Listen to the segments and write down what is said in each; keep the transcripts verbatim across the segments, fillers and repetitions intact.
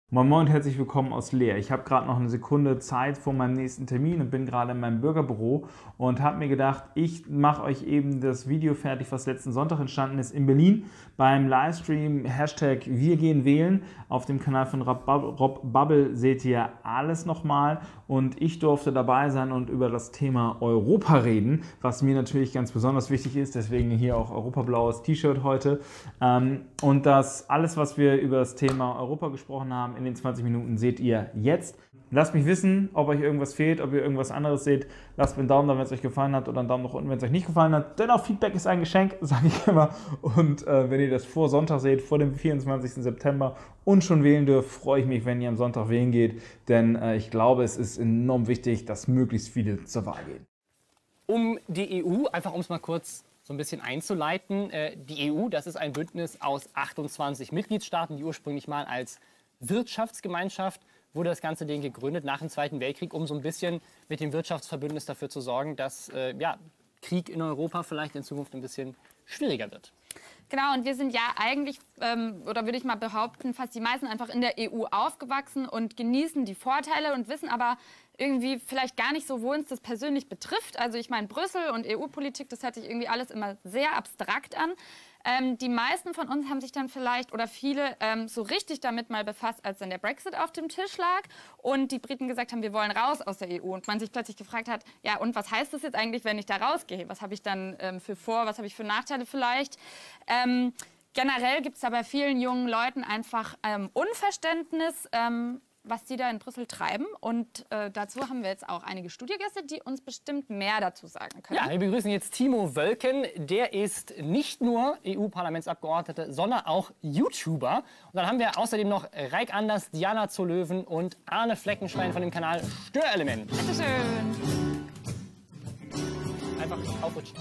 Moin Moin und herzlich willkommen aus Leer. Ich habe gerade noch eine Sekunde Zeit vor meinem nächsten Termin und bin gerade in meinem Bürgerbüro und habe mir gedacht, ich mache euch eben das Video fertig, was letzten Sonntag entstanden ist in Berlin beim Livestream Hashtag Wir gehen wählen. Auf dem Kanal von Rob, Rob Bubble seht ihr alles nochmal und ich durfte dabei sein und über das Thema Europa reden, was mir natürlich ganz besonders wichtig ist, deswegen hier auch europablaues T-Shirt heute. Und das alles, was wir über das Thema Europa gesprochen haben, in den zwanzig Minuten seht ihr jetzt. Lasst mich wissen, ob euch irgendwas fehlt, ob ihr irgendwas anderes seht. Lasst mir einen Daumen da, wenn es euch gefallen hat, oder einen Daumen nach unten, wenn es euch nicht gefallen hat. Denn auch Feedback ist ein Geschenk, sage ich immer. Und äh, wenn ihr das vor Sonntag seht, vor dem vierundzwanzigsten September und schon wählen dürft, freue ich mich, wenn ihr am Sonntag wählen geht. Denn äh, ich glaube, es ist enorm wichtig, dass möglichst viele zur Wahl gehen. Um die E U, einfach um es mal kurz so ein bisschen einzuleiten. Die E U, das ist ein Bündnis aus achtundzwanzig Mitgliedstaaten, die ursprünglich mal als Wirtschaftsgemeinschaft wurde das ganze Ding gegründet nach dem Zweiten Weltkrieg, um so ein bisschen mit dem Wirtschaftsverbündnis dafür zu sorgen, dass äh, ja, Krieg in Europa vielleicht in Zukunft ein bisschen schwieriger wird. Genau, und wir sind ja eigentlich, ähm, oder würde ich mal behaupten, fast die meisten einfach in der E U aufgewachsen und genießen die Vorteile und wissen aber irgendwie vielleicht gar nicht so, wo uns das persönlich betrifft. Also ich meine, Brüssel und E U-Politik, das hört sich irgendwie alles immer sehr abstrakt an. Ähm, die meisten von uns haben sich dann vielleicht, oder viele, ähm, so richtig damit mal befasst, als dann der Brexit auf dem Tisch lag und die Briten gesagt haben, wir wollen raus aus der E U. Und man sich plötzlich gefragt hat, ja, und was heißt das jetzt eigentlich, wenn ich da rausgehe? Was habe ich dann ähm, für Vor-, was habe ich für Nachteile vielleicht? Ähm, generell gibt es da bei vielen jungen Leuten einfach ähm, Unverständnis, ähm, was die da in Brüssel treiben. Und äh, dazu haben wir jetzt auch einige Studiogäste, die uns bestimmt mehr dazu sagen können. Ja, wir begrüßen jetzt Timo Wölken. Der ist nicht nur E U-Parlamentsabgeordneter, sondern auch YouTuber. Und dann haben wir außerdem noch Raik Anders, Diana Zollöwen und Arne Fleckenstein von dem Kanal Störelement. Bitte schön. Einfach aufrutschen.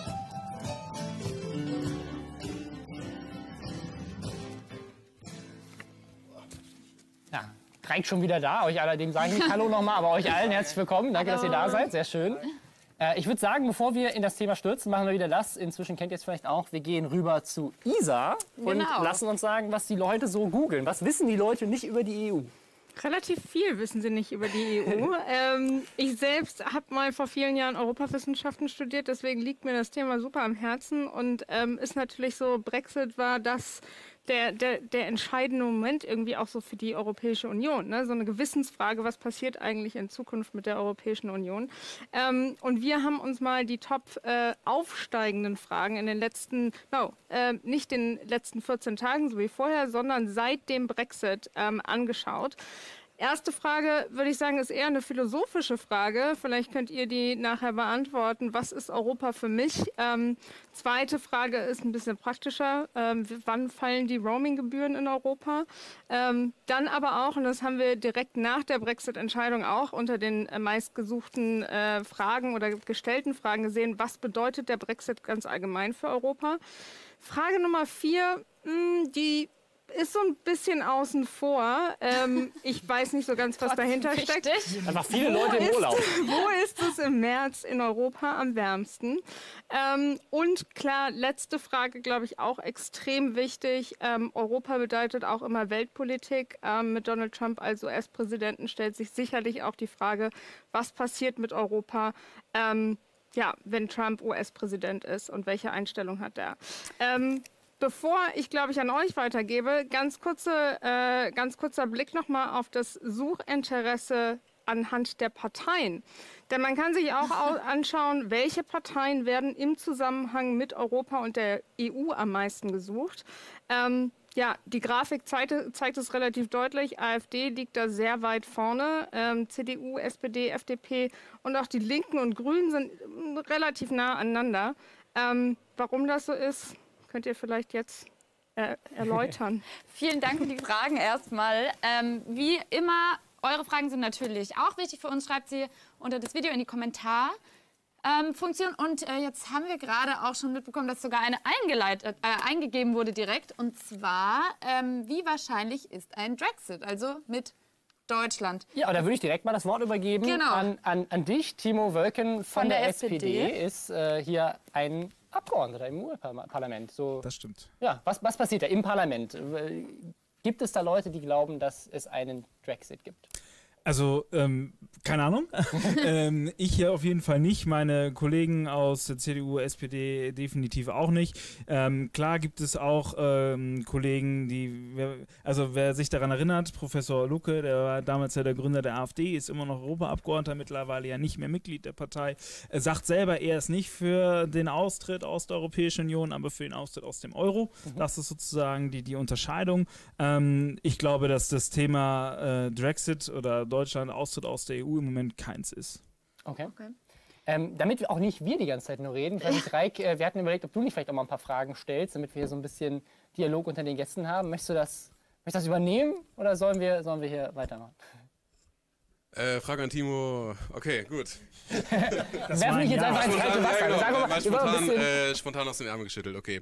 Ja. Raik schon wieder da. Euch allerdings sage ich nicht Hallo nochmal, aber euch allen herzlich willkommen. Danke, Hallo. Dass ihr da seid. Sehr schön. Äh, ich würde sagen, bevor wir in das Thema stürzen, machen wir wieder das. Inzwischen kennt ihr es vielleicht auch. Wir gehen rüber zu Isa und genau. lassen uns sagen, was die Leute so googeln. Was wissen die Leute nicht über die E U? Relativ viel wissen sie nicht über die E U. ähm, ich selbst habe mal vor vielen Jahren Europawissenschaften studiert, deswegen liegt mir das Thema super am Herzen. Und ähm, ist natürlich so, Brexit war das der, der, der entscheidende Moment irgendwie auch so für die Europäische Union. Ne? So eine Gewissensfrage, was passiert eigentlich in Zukunft mit der Europäischen Union? Ähm, und wir haben uns mal die top äh, aufsteigenden Fragen in den letzten, no, äh, nicht den letzten vierzehn Tagen, so wie vorher, sondern seit dem Brexit ähm, angeschaut. Erste Frage, würde ich sagen, ist eher eine philosophische Frage. Vielleicht könnt ihr die nachher beantworten. Was ist Europa für mich? Ähm, zweite Frage ist ein bisschen praktischer. Ähm, wann fallen die Roaming-Gebühren in Europa? Ähm, dann aber auch, und das haben wir direkt nach der Brexit-Entscheidung auch unter den äh, meistgesuchten äh, Fragen oder gestellten Fragen gesehen, was bedeutet der Brexit ganz allgemein für Europa? Frage Nummer vier, mh, die ist so ein bisschen außen vor. Ähm, ich weiß nicht so ganz, was dahinter steckt. Einfach viele Leute im Urlaub. Ist, wo ist es im März in Europa am wärmsten? Ähm, und klar, letzte Frage, glaube ich, auch extrem wichtig. Ähm, Europa bedeutet auch immer Weltpolitik. Ähm, mit Donald Trump als U S-Präsidenten stellt sich sicherlich auch die Frage, was passiert mit Europa, ähm, ja, wenn Trump U S-Präsident ist und welche Einstellung hat er? Ähm, Bevor ich, glaube ich, an euch weitergebe, ganz, kurze, äh, ganz kurzer Blick nochmal auf das Suchinteresse anhand der Parteien. Denn man kann sich auch anschauen, welche Parteien werden im Zusammenhang mit Europa und der E U am meisten gesucht. Ähm, ja, die Grafik zeigt, zeigt es relativ deutlich. AfD liegt da sehr weit vorne. Ähm, C D U, S P D, F D P und auch die Linken und Grünen sind relativ nah aneinander. Ähm, warum das so ist, könnt ihr vielleicht jetzt äh, erläutern. Vielen Dank für die Fragen erstmal. Ähm, wie immer, eure Fragen sind natürlich auch wichtig für uns. Schreibt sie unter das Video in die Kommentarfunktion. Ähm, und äh, jetzt haben wir gerade auch schon mitbekommen, dass sogar eine eingeleitet, äh, eingegeben wurde direkt. Und zwar, ähm, wie wahrscheinlich ist ein Brexit, also mit Deutschland? Ja, aber da würde ich direkt mal das Wort übergeben genau. an, an, an dich. Timo Wölken von, von der, der S P D, S P D ist äh, hier ein Abgeordneter im U S-Parlament. So, das stimmt. Ja, was, was passiert da im Parlament? Gibt es da Leute, die glauben, dass es einen Brexit gibt? Also, ähm, keine Ahnung. ähm, ich hier auf jeden Fall nicht. Meine Kollegen aus der C D U, S P D definitiv auch nicht. Ähm, klar gibt es auch ähm, Kollegen, die, also wer sich daran erinnert, Professor Lucke, der war damals ja der Gründer der AfD, ist immer noch Europaabgeordneter, mittlerweile ja nicht mehr Mitglied der Partei. Er sagt selber, er ist nicht für den Austritt aus der Europäischen Union, aber für den Austritt aus dem Euro. Mhm. Das ist sozusagen die, die Unterscheidung. Ähm, ich glaube, dass das Thema äh, Brexit oder Deutschland Austritt aus der E U im Moment keins ist. Okay. okay. Ähm, damit wir auch nicht wir die ganze Zeit nur reden, vielleicht, Reik, äh, wir hatten überlegt, ob du nicht vielleicht auch mal ein paar Fragen stellst, damit wir hier so ein bisschen Dialog unter den Gästen haben. Möchtest du das, möchtest du das übernehmen oder sollen wir, sollen wir hier weitermachen? Äh, Frage an Timo. Okay, gut. Werfen mich jetzt ja. einfach ins kalte Wasser. Ja, genau. Sagen wir mal, spontan, äh, spontan aus den Ärmeln geschüttelt, okay.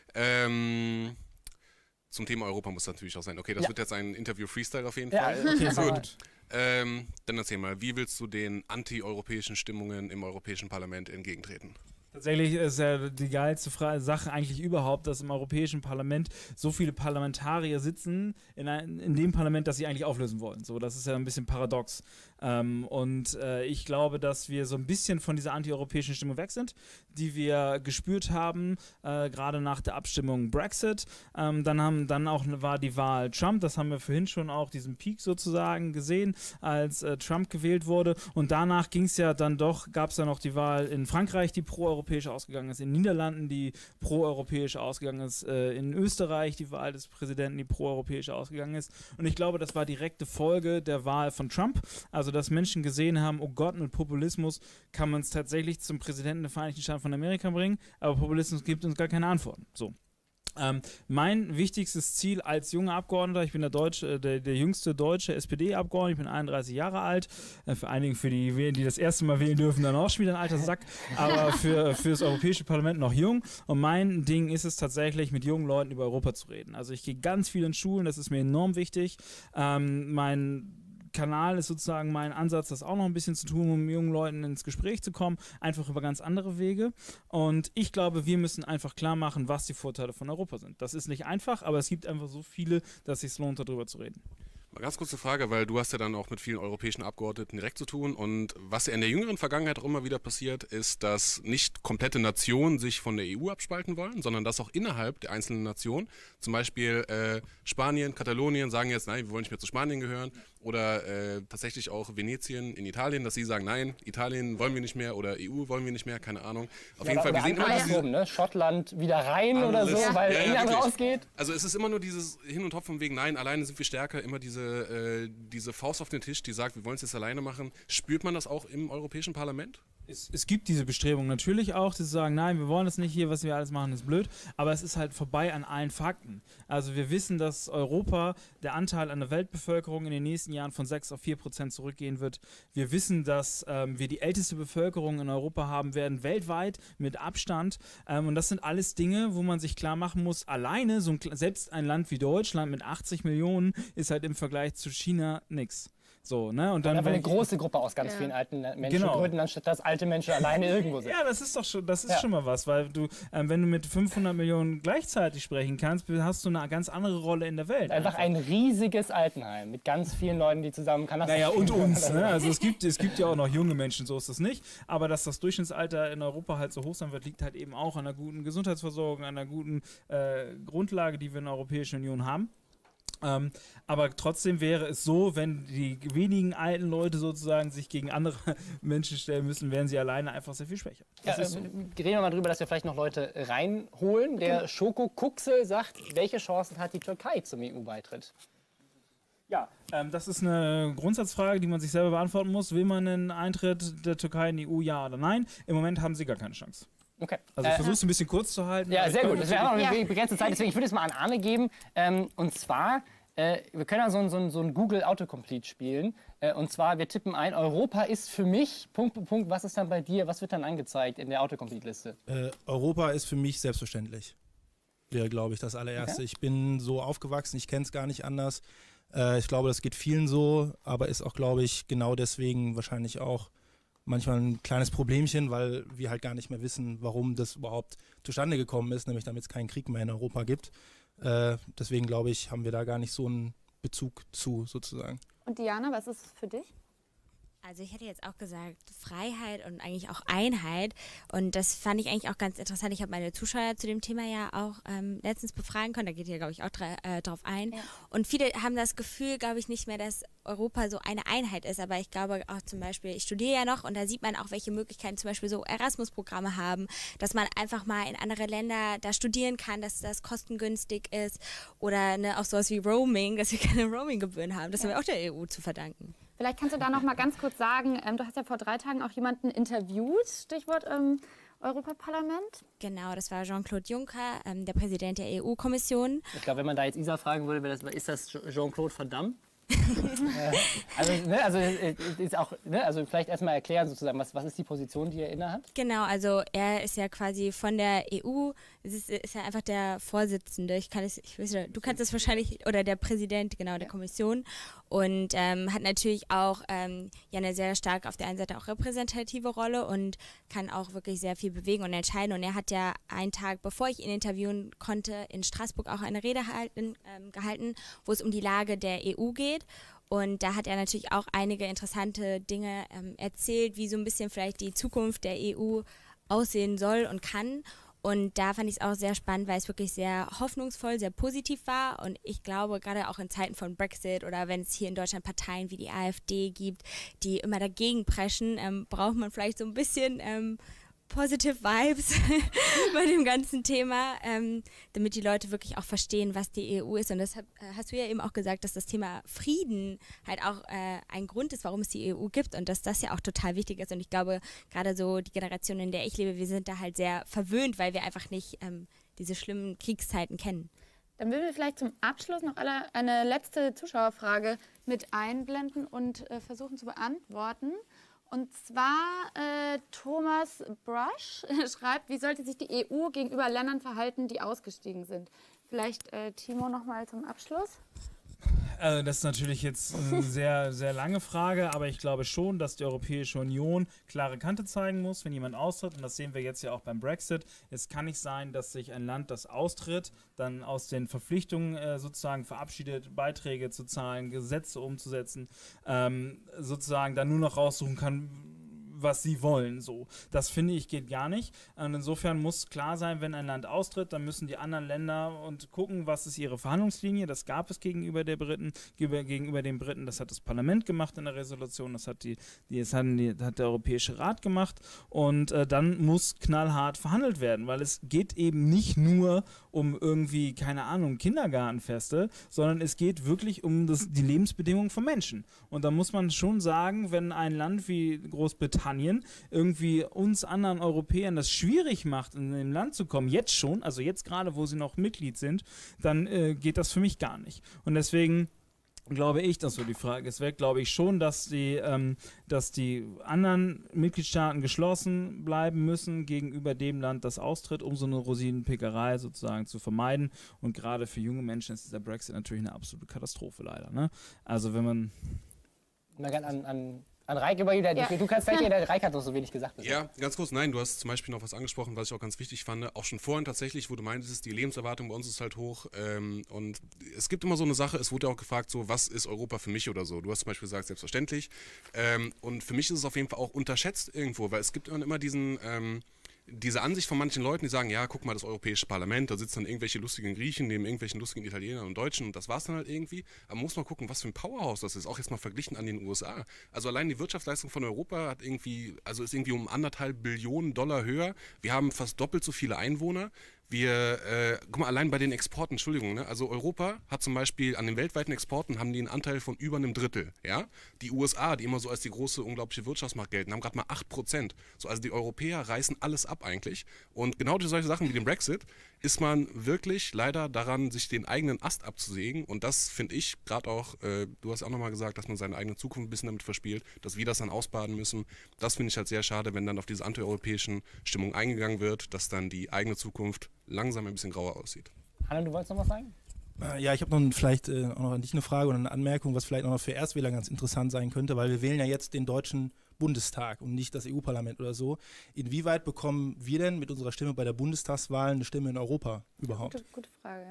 Ähm... Zum Thema Europa muss das natürlich auch sein. Okay, das ja. wird jetzt ein Interview-Freestyle auf jeden ja, Fall. Okay, gut. Ähm, dann erzähl mal, wie willst du den anti-europäischen Stimmungen im Europäischen Parlament entgegentreten? Tatsächlich ist ja die geilste Fra- Sache eigentlich überhaupt, dass im Europäischen Parlament so viele Parlamentarier sitzen in, ein, in dem Parlament, das sie eigentlich auflösen wollen. So, das ist ja ein bisschen paradox. Ähm, und äh, ich glaube, dass wir so ein bisschen von dieser antieuropäischen Stimmung weg sind, die wir gespürt haben, äh, gerade nach der Abstimmung Brexit. Ähm, dann haben, dann auch war die Wahl Trump, das haben wir vorhin schon auch diesen Peak sozusagen gesehen, als äh, Trump gewählt wurde. Und danach ging es ja dann doch, gab es ja noch die Wahl in Frankreich, die pro-europäisch ausgegangen ist, in den Niederlanden, die pro-europäisch ausgegangen ist, äh, in Österreich die Wahl des Präsidenten, die pro-europäisch ausgegangen ist. Und ich glaube, das war direkte Folge der Wahl von Trump. Also, dass Menschen gesehen haben, oh Gott, mit Populismus kann man es tatsächlich zum Präsidenten der Vereinigten Staaten von Amerika bringen, aber Populismus gibt uns gar keine Antworten. So. Ähm, mein wichtigstes Ziel als junger Abgeordneter, ich bin der, Deutsche, der, der jüngste deutsche S P D-Abgeordnete, ich bin einunddreißig Jahre alt, äh, für einige, für die, die das erste Mal wählen dürfen, dann auch schon wieder ein alter Sack, aber für, für das Europäische Parlament noch jung. Und mein Ding ist es tatsächlich, mit jungen Leuten über Europa zu reden. Also ich gehe ganz viel in Schulen, das ist mir enorm wichtig. Ähm, mein Kanal ist sozusagen mein Ansatz, das auch noch ein bisschen zu tun, um mit jungen Leuten ins Gespräch zu kommen, einfach über ganz andere Wege. Und ich glaube, wir müssen einfach klar machen, was die Vorteile von Europa sind. Das ist nicht einfach, aber es gibt einfach so viele, dass es sich lohnt, darüber zu reden. Mal ganz kurze Frage, weil du hast ja dann auch mit vielen europäischen Abgeordneten direkt zu tun und was ja in der jüngeren Vergangenheit auch immer wieder passiert, ist, dass nicht komplette Nationen sich von der E U abspalten wollen, sondern dass auch innerhalb der einzelnen Nationen, zum Beispiel äh, Spanien, Katalonien sagen jetzt, nein, wir wollen nicht mehr zu Spanien gehören oder äh, tatsächlich auch Venetien in Italien, dass sie sagen, nein, Italien wollen wir nicht mehr oder E U wollen wir nicht mehr, keine Ahnung. Auf ja, jeden Fall, wir sehen immer diese, ne? Schottland wieder rein oder so, weil ja, ja, England wirklich. rausgeht. Also es ist immer nur dieses Hin und Hop von wegen, nein, alleine sind wir stärker, immer diese Äh, diese Faust auf den Tisch, die sagt, wir wollen es jetzt alleine machen. Spürt man das auch im Europäischen Parlament? Es, es gibt diese Bestrebung natürlich auch, die sagen, nein, wir wollen das nicht hier, was wir alles machen, ist blöd, aber es ist halt vorbei an allen Fakten. Also wir wissen, dass Europa, der Anteil an der Weltbevölkerung in den nächsten Jahren von sechs auf vier Prozent zurückgehen wird. Wir wissen, dass ähm, wir die älteste Bevölkerung in Europa haben werden, weltweit mit Abstand. Ähm, und das sind alles Dinge, wo man sich klar machen muss, alleine, so ein, selbst ein Land wie Deutschland mit achtzig Millionen ist halt im Vergleich zu China nix. So, ne? Und dann aber eine große Gruppe aus ganz ja. vielen alten Menschen genau. gründen, anstatt dass alte Menschen alleine irgendwo sind. Ja, das ist doch schon, das ist ja. schon mal was, weil du, ähm, wenn du mit fünfhundert Millionen gleichzeitig sprechen kannst, hast du eine ganz andere Rolle in der Welt. Einfach, einfach. ein riesiges Altenheim mit ganz vielen Leuten, die zusammen kann das Naja, und uns, ne? Also es gibt, es gibt ja auch noch junge Menschen, so ist das nicht. Aber dass das Durchschnittsalter in Europa halt so hoch sein wird, liegt halt eben auch an einer guten Gesundheitsversorgung, an einer guten äh, Grundlage, die wir in der Europäischen Union haben. Ähm, aber trotzdem wäre es so, wenn die wenigen alten Leute sozusagen sich gegen andere Menschen stellen müssen, wären sie alleine einfach sehr viel schwächer. Ja, so. Reden wir mal drüber, dass wir vielleicht noch Leute reinholen. Der Schoko-Kuxel sagt, welche Chancen hat die Türkei zum E U-Beitritt? Ja, ähm, das ist eine Grundsatzfrage, die man sich selber beantworten muss. Will man einen Eintritt der Türkei in die E U, ja oder nein? Im Moment haben sie gar keine Chance. Okay. Also ich versuche es ein bisschen kurz zu halten. Ja, sehr gut. Wir haben noch eine begrenzte Zeit, deswegen ich würde es mal an Arne geben. Ähm, und zwar, äh, wir können ja so, so, so ein Google Autocomplete spielen. Äh, und zwar, wir tippen ein, Europa ist für mich, Punkt, Punkt, Punkt, was ist dann bei dir, was wird dann angezeigt in der Autocomplete-Liste? Äh, Europa ist für mich selbstverständlich. Wäre, glaube ich, das allererste. Okay. Ich bin so aufgewachsen, ich kenne es gar nicht anders. Äh, ich glaube, das geht vielen so, aber ist auch, glaube ich, genau deswegen wahrscheinlich auch manchmal ein kleines Problemchen, weil wir halt gar nicht mehr wissen, warum das überhaupt zustande gekommen ist, nämlich damit es keinen Krieg mehr in Europa gibt. Äh, deswegen glaube ich, haben wir da gar nicht so einen Bezug zu sozusagen. Und Diana, was ist es für dich? Also ich hätte jetzt auch gesagt Freiheit und eigentlich auch Einheit und das fand ich eigentlich auch ganz interessant. Ich habe meine Zuschauer zu dem Thema ja auch ähm, letztens befragen können, da geht ihr, glaube ich, auch äh, drauf ein. Ja. Und viele haben das Gefühl, glaube ich, nicht mehr, dass Europa so eine Einheit ist, aber ich glaube auch zum Beispiel, ich studiere ja noch und da sieht man auch, welche Möglichkeiten zum Beispiel so Erasmus-Programme haben, dass man einfach mal in andere Länder da studieren kann, dass das kostengünstig ist oder ne, auch sowas wie Roaming, dass wir keine Roaming-Gebühren haben. Das ja. haben wir auch der E U zu verdanken. Vielleicht kannst du da noch mal ganz kurz sagen, ähm, du hast ja vor drei Tagen auch jemanden interviewt, Stichwort ähm, Europaparlament. Genau, das war Jean-Claude Juncker, ähm, der Präsident der E U-Kommission. Ich glaube, wenn man da jetzt Isa fragen würde, das, ist das Jean-Claude Van Damme? also, ne, also, ist auch, ne, also vielleicht erstmal erklären sozusagen, was, was ist die Position, die er innehat? Genau, also er ist ja quasi von der E U, es ist, ist ja einfach der Vorsitzende, ich kann es, ich weiß nicht, du kannst es wahrscheinlich, oder der Präsident, genau, der ja. Kommission und ähm, hat natürlich auch ähm, ja eine sehr stark auf der einen Seite auch repräsentative Rolle und kann auch wirklich sehr viel bewegen und entscheiden und er hat ja einen Tag, bevor ich ihn interviewen konnte, in Straßburg auch eine Rede halten, ähm, gehalten, wo es um die Lage der E U geht. Und da hat er natürlich auch einige interessante Dinge ähm, erzählt, wie so ein bisschen vielleicht die Zukunft der E U aussehen soll und kann. Und da fand ich es auch sehr spannend, weil es wirklich sehr hoffnungsvoll, sehr positiv war. Und ich glaube, gerade auch in Zeiten von Brexit oder wenn es hier in Deutschland Parteien wie die AfD gibt, die immer dagegen preschen, ähm, braucht man vielleicht so ein bisschen ähm, Positive Vibes bei dem ganzen Thema, ähm, damit die Leute wirklich auch verstehen, was die E U ist. Und deshalb äh, hast du ja eben auch gesagt, dass das Thema Frieden halt auch äh, ein Grund ist, warum es die E U gibt und dass das ja auch total wichtig ist. Und ich glaube, gerade so die Generation, in der ich lebe, wir sind da halt sehr verwöhnt, weil wir einfach nicht ähm, diese schlimmen Kriegszeiten kennen. Dann würden wir vielleicht zum Abschluss noch alle eine letzte Zuschauerfrage mit einblenden und äh, versuchen zu beantworten. Und zwar äh, Thomas Brush schreibt, wie sollte sich die E U gegenüber Ländern verhalten, die ausgestiegen sind? Vielleicht äh, Timo noch mal zum Abschluss. Also das ist natürlich jetzt eine sehr, sehr lange Frage, aber ich glaube schon, dass die Europäische Union klare Kante zeigen muss, wenn jemand austritt. Und das sehen wir jetzt ja auch beim Brexit. Es kann nicht sein, dass sich ein Land, das austritt, dann aus den Verpflichtungen äh, sozusagen verabschiedet, Beiträge zu zahlen, Gesetze umzusetzen, ähm, sozusagen dann nur noch raussuchen kann, was sie wollen. So. Das finde ich geht gar nicht. Und insofern muss klar sein, wenn ein Land austritt, dann müssen die anderen Länder und gucken, was ist ihre Verhandlungslinie. Das gab es gegenüber der Briten, gegenüber den Briten. Das hat das Parlament gemacht in der Resolution. Das hat, die, die, das haben die, hat der Europäische Rat gemacht. Und äh, dann muss knallhart verhandelt werden, weil es geht eben nicht nur um irgendwie, keine Ahnung, Kindergartenfeste, sondern es geht wirklich um das, die Lebensbedingungen von Menschen. Und da muss man schon sagen, wenn ein Land wie Großbritannien irgendwie uns anderen Europäern das schwierig macht, in dem Land zu kommen, jetzt schon, also jetzt gerade, wo sie noch Mitglied sind, dann äh, geht das für mich gar nicht. Und deswegen glaube ich, dass so die Frage ist weg, glaube ich schon, dass die, ähm, dass die anderen Mitgliedstaaten geschlossen bleiben müssen gegenüber dem Land, das austritt, um so eine Rosinenpickerei sozusagen zu vermeiden. Und gerade für junge Menschen ist dieser Brexit natürlich eine absolute Katastrophe leider. Ne? Also wenn man... Man kann an, an An Reik übergeben, ja. Du kannst vielleicht, der Reik hat doch so wenig gesagt. Bisher. Ja, ganz kurz, nein, du hast zum Beispiel noch was angesprochen, was ich auch ganz wichtig fand, auch schon vorhin tatsächlich, wo du meintest, die Lebenserwartung bei uns ist halt hoch ähm, und es gibt immer so eine Sache, es wurde auch gefragt, so, was ist Europa für mich oder so. Du hast zum Beispiel gesagt, selbstverständlich ähm, und für mich ist es auf jeden Fall auch unterschätzt irgendwo, weil es gibt immer diesen... Ähm, diese Ansicht von manchen Leuten, die sagen, ja, guck mal, das Europäische Parlament, da sitzen dann irgendwelche lustigen Griechen neben irgendwelchen lustigen Italienern und Deutschen und das war's dann halt irgendwie. Aber man muss mal gucken, was für ein Powerhouse das ist, auch jetzt mal verglichen an den U S A. Also allein die Wirtschaftsleistung von Europa hat irgendwie, also ist irgendwie um anderthalb Billionen Dollar höher. Wir haben fast doppelt so viele Einwohner. Wir, äh, guck mal, allein bei den Exporten, Entschuldigung, ne? Also Europa hat zum Beispiel an den weltweiten Exporten haben die einen Anteil von über einem Drittel, ja? Die U S A, die immer so als die große, unglaubliche Wirtschaftsmacht gelten, haben gerade mal acht Prozent. So, also die Europäer reißen alles ab eigentlich. Und genau durch solche Sachen wie den Brexit ist man wirklich leider daran, sich den eigenen Ast abzusägen. Und das finde ich gerade auch, äh, du hast auch nochmal gesagt, dass man seine eigene Zukunft ein bisschen damit verspielt, dass wir das dann ausbaden müssen. Das finde ich halt sehr schade, wenn dann auf diese antieuropäischen Stimmung eingegangen wird, dass dann die eigene Zukunft langsam ein bisschen grauer aussieht. Hanna, du wolltest noch was sagen? Ja, ich habe noch vielleicht äh, auch noch an dich eine Frage oder eine Anmerkung, was vielleicht auch noch für Erstwähler ganz interessant sein könnte, weil wir wählen ja jetzt den Deutschen Bundestag und nicht das E U-Parlament oder so. Inwieweit bekommen wir denn mit unserer Stimme bei der Bundestagswahl eine Stimme in Europa überhaupt? Gute, gute Frage, ja.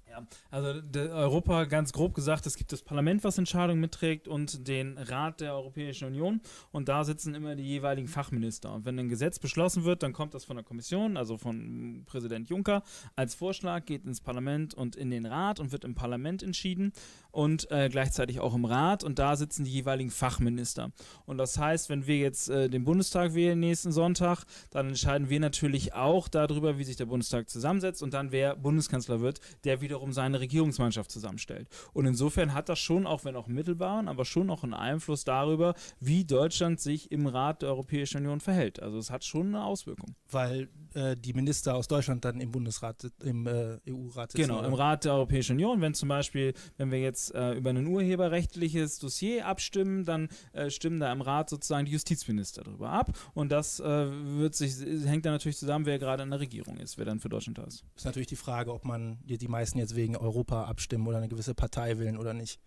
Ja, also der Europa, ganz grob gesagt, es gibt das Parlament, was Entscheidungen mitträgt und den Rat der Europäischen Union und da sitzen immer die jeweiligen Fachminister. Und wenn ein Gesetz beschlossen wird, dann kommt das von der Kommission, also von Präsident Juncker, als Vorschlag, geht ins Parlament und in den Rat und wird im Parlament entschieden und äh, gleichzeitig auch im Rat und da sitzen die jeweiligen Fachminister. Und das heißt, wenn wir jetzt äh, den Bundestag wählen nächsten Sonntag, dann entscheiden wir natürlich auch darüber, wie sich der Bundestag zusammensetzt und dann wer Bundeskanzler wird, der wiederum seine Regierungsmannschaft zusammenstellt. Und insofern hat das schon, auch wenn auch mittelbaren, aber schon auch einen Einfluss darüber, wie Deutschland sich im Rat der Europäischen Union verhält. Also es hat schon eine Auswirkung. Weil äh, die Minister aus Deutschland dann im Bundesrat, im äh, E U-Rat sitzen. Genau, im Rat der Europäischen Union. Wenn zum Beispiel, wenn wir jetzt äh, über ein urheberrechtliches Dossier abstimmen, dann äh, stimmen da im Rat sozusagen die Justizminister darüber ab. Und das äh, wird sich, hängt dann natürlich zusammen, wer gerade in der Regierung ist, wer dann für Deutschland da ist. Ist natürlich die Frage, ob man die, die meisten jetzt wegen Europa abstimmen oder eine gewisse Partei wählen oder nicht.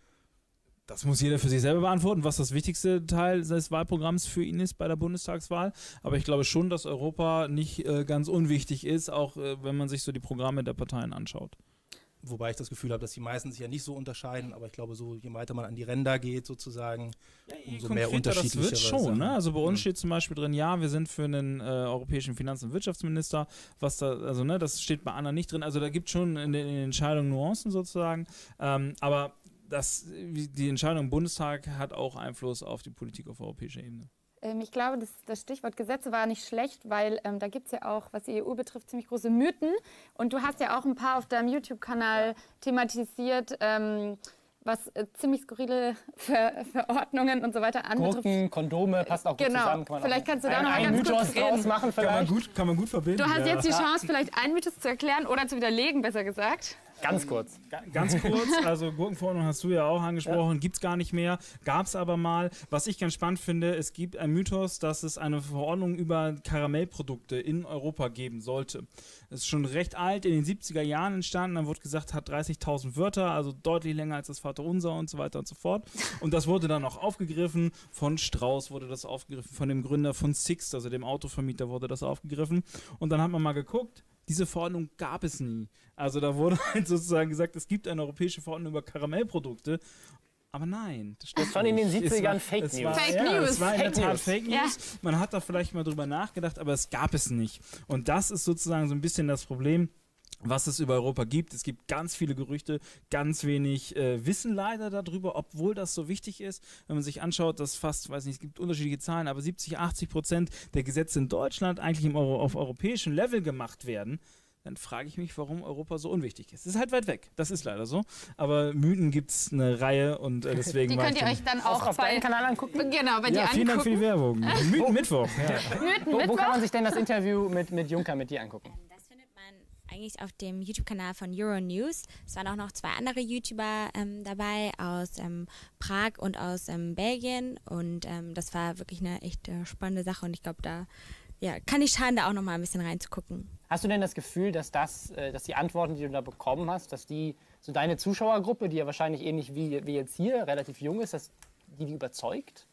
Das muss jeder für sich selber beantworten, was das wichtigste Teil des Wahlprogramms für ihn ist bei der Bundestagswahl. Aber ich glaube schon, dass Europa nicht äh, ganz unwichtig ist, auch äh, wenn man sich so die Programme der Parteien anschaut. Wobei ich das Gefühl habe, dass die meisten sich ja nicht so unterscheiden, aber ich glaube, so je weiter man an die Ränder geht sozusagen, ja, umso mehr unterschiedliche. Das wird schon, ne? Also bei uns steht zum Beispiel drin, ja, wir sind für einen äh, europäischen Finanz- und Wirtschaftsminister, was da, also ne, das steht bei anderen nicht drin. Also da gibt es schon in den, in den Entscheidungen Nuancen sozusagen, ähm, aber das, die Entscheidung im Bundestag hat auch Einfluss auf die Politik auf europäischer Ebene. Ich glaube, das, das Stichwort Gesetze war nicht schlecht, weil ähm, da gibt es ja auch, was die E U betrifft, ziemlich große Mythen. Und du hast ja auch ein paar auf deinem YouTube-Kanal thematisiert, ähm, was äh, ziemlich skurrile Ver Verordnungen und so weiter anbetrifft. Gurken, Kondome, passt auch gut genau. zusammen. Kann man vielleicht kannst du da ein, noch mal ein ganz Mythos kurz reden. draus machen vielleicht. Kann man gut, kann man gut verbinden. Du hast ja. jetzt die Chance, vielleicht einen Mythos zu erklären oder zu widerlegen, besser gesagt. Ganz kurz. Ganz kurz, also Gurkenverordnung hast du ja auch angesprochen, ja. Gibt es gar nicht mehr, gab es aber mal. Was ich ganz spannend finde, es gibt einen Mythos, dass es eine Verordnung über Karamellprodukte in Europa geben sollte. Das ist schon recht alt, in den siebziger Jahren entstanden, dann wurde gesagt, hat dreißigtausend Wörter, also deutlich länger als das Vaterunser und so weiter und so fort. Und das wurde dann auch aufgegriffen, von Strauß wurde das aufgegriffen, von dem Gründer von Sixt, also dem Autovermieter, wurde das aufgegriffen. Und dann hat man mal geguckt, diese Verordnung gab es nie. Also da wurde halt sozusagen gesagt, es gibt eine europäische Verordnung über Karamellprodukte. Aber nein, das stimmt schon in den siebzigern war, Fake News. War, Fake ja, News. Es war in Fake der Tat News. Fake News. Ja. Man hat da vielleicht mal drüber nachgedacht, aber es gab es nicht. Und das ist sozusagen so ein bisschen das Problem, was es über Europa gibt. Es gibt ganz viele Gerüchte, ganz wenig äh, Wissen leider darüber, obwohl das so wichtig ist. Wenn man sich anschaut, dass fast, weiß nicht, es gibt unterschiedliche Zahlen, aber siebzig, achtzig Prozent der Gesetze in Deutschland eigentlich im Euro, auf europäischem Level gemacht werden, dann frage ich mich, warum Europa so unwichtig ist. Es ist halt weit weg, das ist leider so. Aber Mythen gibt es eine Reihe und äh, deswegen... Die könnt ihr euch dann auch auf deinem Kanal angucken? Genau, bei dir ja, vielen angucken. Dank für die Werbung. Mythen Mittwoch. Ja. Mythen Wo, Mittwoch. wo kann man sich denn das Interview mit, mit Juncker mit dir angucken? Das findet man eigentlich auf dem YouTube-Kanal von Euronews. Es waren auch noch zwei andere YouTuber ähm, dabei aus ähm, Prag und aus ähm, Belgien. Und ähm, das war wirklich eine echt äh, spannende Sache. Und ich glaube, da ja, kann nicht schaden, da auch noch mal ein bisschen reinzugucken. Hast du denn das Gefühl, dass, das, äh, dass die Antworten, die du da bekommen hast, dass die so deine Zuschauergruppe, die ja wahrscheinlich ähnlich wie, wie jetzt hier relativ jung ist, dass die die überzeugt?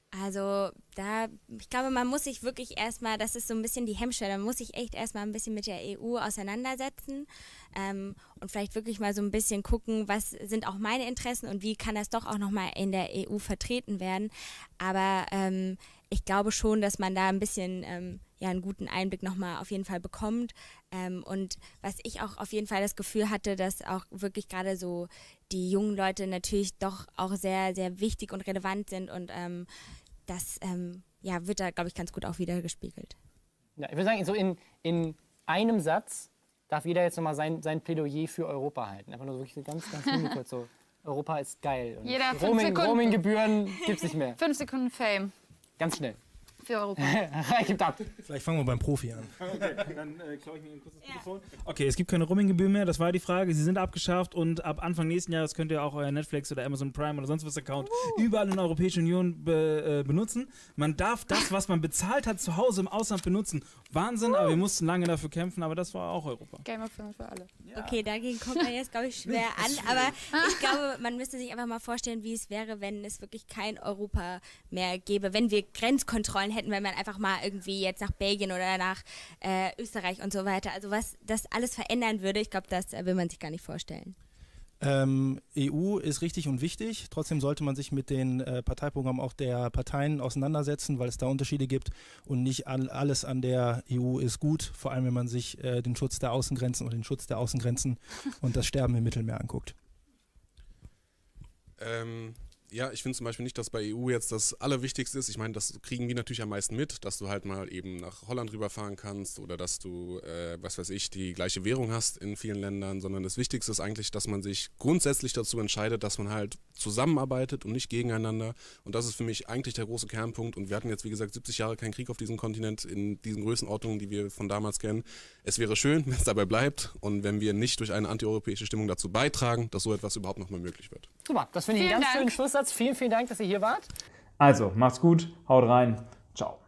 Also da, ich glaube, man muss sich wirklich erstmal, das ist so ein bisschen die Hemmschwelle, man muss sich echt erstmal ein bisschen mit der E U auseinandersetzen ähm, und vielleicht wirklich mal so ein bisschen gucken, was sind auch meine Interessen und wie kann das doch auch nochmal in der E U vertreten werden. Aber ähm, ich glaube schon, dass man da ein bisschen ähm, ja, einen guten Einblick nochmal auf jeden Fall bekommt. Ähm, und was ich auch auf jeden Fall das Gefühl hatte, dass auch wirklich gerade so die jungen Leute natürlich doch auch sehr, sehr wichtig und relevant sind und ähm, das ähm, ja, wird da, glaube ich, ganz gut auch wieder gespiegelt. Ja, ich würde sagen, so in, in einem Satz darf jeder jetzt nochmal sein, sein Plädoyer für Europa halten. Einfach nur so wirklich so ganz, ganz kurz so, Europa ist geil. Und Jeder fünf Roaming, Sekunden. Roaming-Gebühren gibt es nicht mehr. Fünf Sekunden Fame Ganz schnell. für Europa. Gibt ab. Vielleicht fangen wir beim Profi an. Okay, dann äh, klaue ich mir ein kurzes Telefon. Okay, es gibt keine Roaming-Gebühren mehr, das war die Frage. Sie sind abgeschafft und ab Anfang nächsten Jahres könnt ihr auch euer Netflix oder Amazon Prime oder sonst was Account uh. überall in der Europäischen Union be, äh, benutzen. Man darf das, was man bezahlt hat, zu Hause im Ausland benutzen. Wahnsinn, uh. aber wir mussten lange dafür kämpfen, aber das war auch Europa. Game of Thrones für alle. Ja. Okay, dagegen kommt man jetzt, glaube ich, schwer an, aber ich glaube, man müsste sich einfach mal vorstellen, wie es wäre, wenn es wirklich kein Europa mehr gäbe, wenn wir Grenzkontrollen hätten hätten, wenn man einfach mal irgendwie jetzt nach Belgien oder nach äh, Österreich und so weiter, also was das alles verändern würde, ich glaube, das äh, will man sich gar nicht vorstellen. Ähm, E U ist richtig und wichtig, trotzdem sollte man sich mit den äh, Parteiprogrammen auch der Parteien auseinandersetzen, weil es da Unterschiede gibt und nicht all, alles an der E U ist gut, vor allem wenn man sich äh, den Schutz der Außengrenzen oder den Schutz der Außengrenzen und das Sterben im Mittelmeer anguckt. Ähm, ja, ich finde zum Beispiel nicht, dass bei E U jetzt das Allerwichtigste ist. Ich meine, das kriegen wir natürlich am meisten mit, dass du halt mal eben nach Holland rüberfahren kannst oder dass du, äh, was weiß ich, die gleiche Währung hast in vielen Ländern, sondern das Wichtigste ist eigentlich, dass man sich grundsätzlich dazu entscheidet, dass man halt zusammenarbeitet und nicht gegeneinander. Und das ist für mich eigentlich der große Kernpunkt. Und wir hatten jetzt, wie gesagt, siebzig Jahre keinen Krieg auf diesem Kontinent in diesen Größenordnungen, die wir von damals kennen. Es wäre schön, wenn es dabei bleibt und wenn wir nicht durch eine antieuropäische Stimmung dazu beitragen, dass so etwas überhaupt noch mal möglich wird. Super, das finde ich einen Vielen ganz Dank. schönen Schlusssatz. Vielen, vielen Dank, dass ihr hier wart. Also, macht's gut, haut rein, ciao.